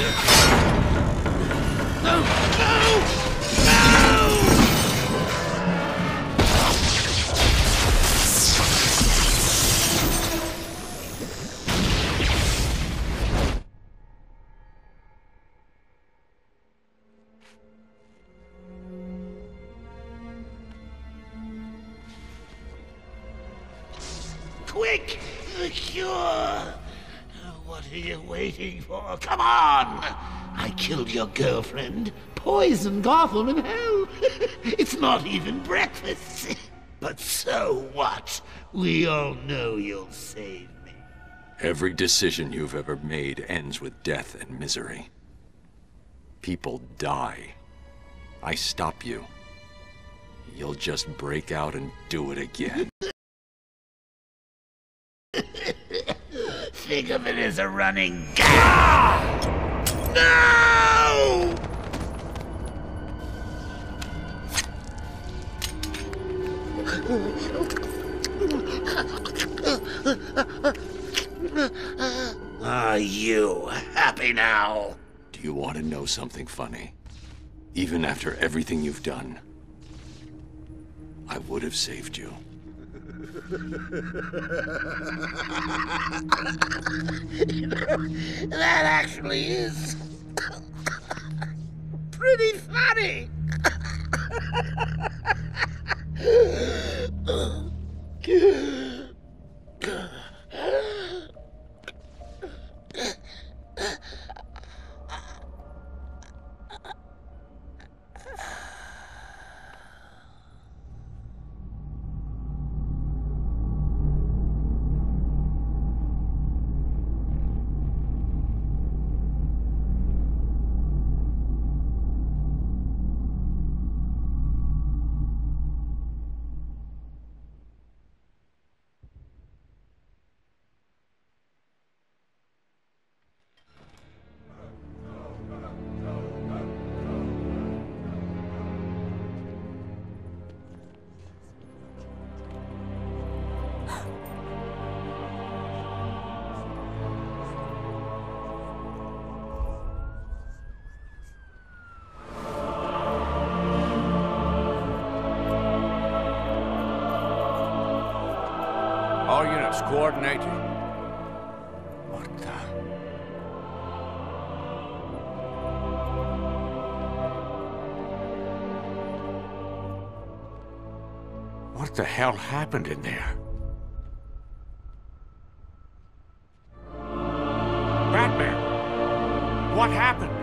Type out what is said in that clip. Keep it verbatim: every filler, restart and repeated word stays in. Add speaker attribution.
Speaker 1: No! No! No! Quick! The cure! What are you waiting for? Come on! I killed your girlfriend, poisoned Gotham in hell. It's not even breakfast. But so what? We all know you'll save me.
Speaker 2: Every decision you've ever made ends with death and misery. People die. I stop you. You'll just break out and do it again.
Speaker 1: Think of it as a running gag. No! Are you happy now?
Speaker 2: Do you want to know something funny? Even after everything you've done, I would have saved you.
Speaker 1: You know, that actually is pretty funny.
Speaker 3: All units coordinating. What the... What the hell happened in there? Batman! What happened?